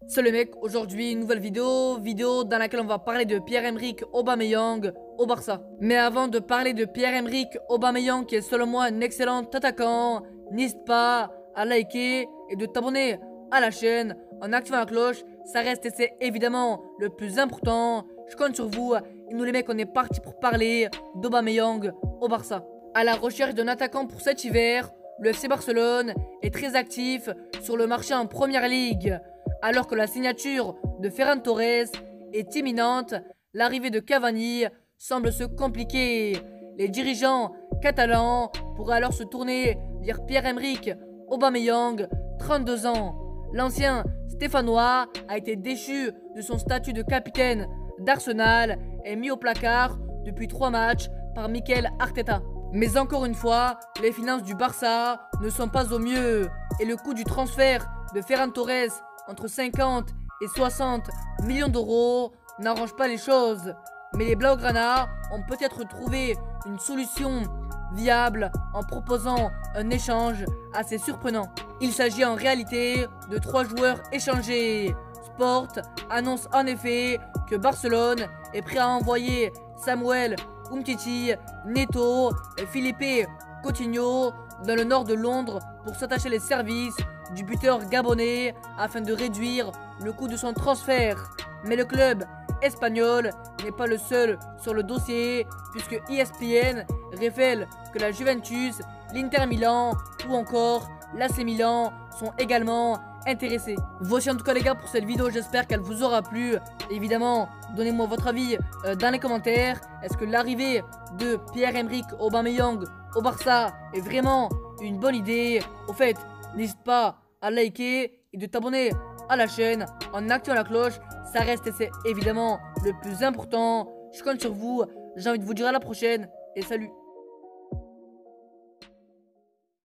Salut les mecs, aujourd'hui une nouvelle vidéo dans laquelle on va parler de Pierre-Emerick Aubameyang au Barça. Mais avant de parler de Pierre-Emerick Aubameyang qui est selon moi un excellent attaquant, n'hésite pas à liker et de t'abonner à la chaîne en activant la cloche, ça reste et c'est évidemment le plus important. Je compte sur vous et nous les mecs on est parti pour parler d'Aubameyang au Barça. À la recherche d'un attaquant pour cet hiver, le FC Barcelone est très actif sur le marché en Première Ligue. Alors que la signature de Ferran Torres est imminente, l'arrivée de Cavani semble se compliquer. Les dirigeants catalans pourraient alors se tourner vers Pierre-Emerick Aubameyang, 32 ans. L'ancien Stéphanois a été déchu de son statut de capitaine d'Arsenal et mis au placard depuis 3 matchs par Mikel Arteta. Mais encore une fois, les finances du Barça ne sont pas au mieux et le coût du transfert de Ferran Torres entre 50 et 60 millions d'euros n'arrange pas les choses. Mais les Blaugrana ont peut-être trouvé une solution viable en proposant un échange assez surprenant. Il s'agit en réalité de 3 joueurs échangés. Sport annonce en effet que Barcelone est prêt à envoyer Samuel Umtiti, Neto et Felipe Coutinho dans le nord de Londres pour s'attacher les services du buteur gabonais afin de réduire le coût de son transfert. Mais le club espagnol n'est pas le seul sur le dossier puisque ESPN révèle que la Juventus, l'Inter Milan ou encore l'AC Milan sont également intéressés. Voici en tout cas les gars pour cette vidéo, j'espère qu'elle vous aura plu. Évidemment, donnez-moi votre avis dans les commentaires. Est-ce que l'arrivée de Pierre-Emerick Aubameyang au Barça est vraiment une bonne idée? Au fait, n'hésite pas à liker et de t'abonner à la chaîne en activant la cloche. Ça reste et c'est évidemment le plus important. Je compte sur vous. J'ai envie de vous dire à la prochaine et salut.